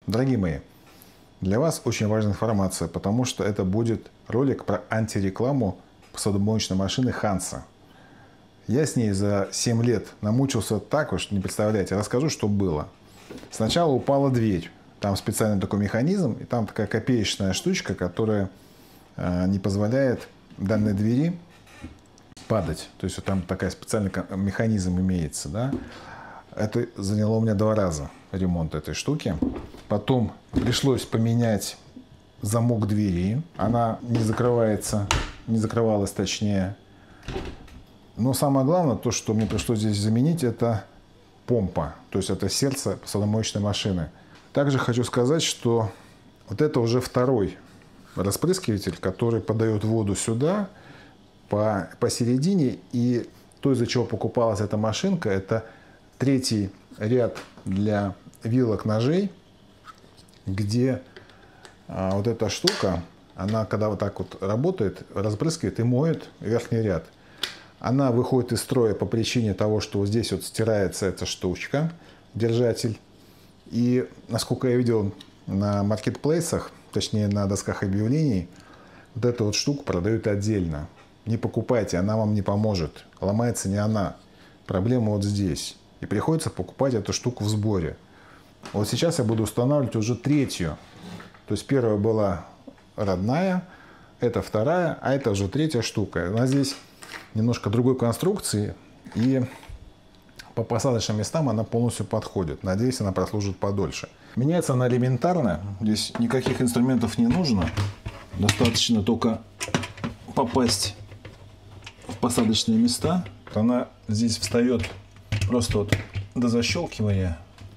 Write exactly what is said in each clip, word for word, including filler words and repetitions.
Дорогие мои, для вас очень важная информация, потому что это будет ролик про антирекламу посудомоечной машины Hansa. Я с ней за семь лет намучился так, вы что не представляете. Расскажу, что было. Сначала упала дверь. Там специальный такой механизм, и там такая копеечная штучка, которая э, не позволяет данной двери падать. То есть вот там такая специальный механизм имеется, да. Это заняло у меня два раза ремонт этой штуки. Потом пришлось поменять замок двери. Она не закрывается, не закрывалась точнее. Но самое главное, то, что мне пришлось здесь заменить, это помпа. То есть это сердце посудомоечной машины. Также хочу сказать, что вот это уже второй распрыскиватель, который подает воду сюда по, посередине. И то, из-за чего покупалась эта машинка, это третий ряд для вилок, ножей, где а, вот эта штука, она когда вот так вот работает, разбрызгивает и моет верхний ряд. Она выходит из строя по причине того, что вот здесь вот стирается эта штучка, держатель. И, насколько я видел на маркетплейсах, точнее на досках объявлений, вот эту вот штуку продают отдельно. Не покупайте, она вам не поможет. Ломается не она. Проблема вот здесь. И приходится покупать эту штуку в сборе. Вот сейчас я буду устанавливать уже третью. То есть первая была родная, это вторая, а это уже третья штука. Она здесь немножко другой конструкции, и по посадочным местам она полностью подходит. Надеюсь, она прослужит подольше. Меняется она элементарно. Здесь никаких инструментов не нужно. Достаточно только попасть в посадочные места. Она здесь встает просто вот до защелкивания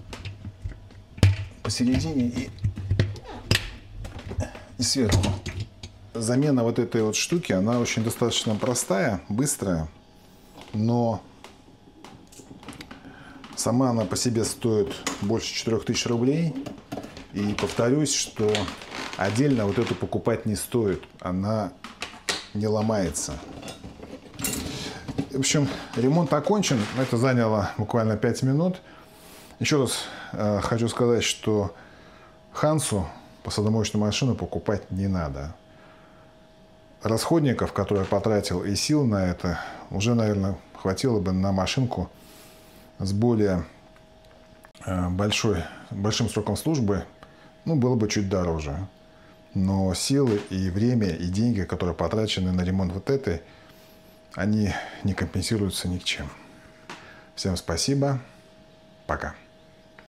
посередине и, и сверху. Замена вот этой вот штуки, она очень достаточно простая, быстрая, но сама она по себе стоит больше четырёх тысяч рублей. И повторюсь, что отдельно вот эту покупать не стоит, она не ломается. В общем, ремонт окончен, это заняло буквально пять минут. Еще раз э, хочу сказать, что Хансу посудомоечную машину покупать не надо. Расходников, которые я потратил, и сил на это, уже, наверное, хватило бы на машинку с более э, большой, большим сроком службы, ну, было бы чуть дороже. Но силы и время, и деньги, которые потрачены на ремонт вот этой, они не компенсируются ни к чем. Всем спасибо. Пока.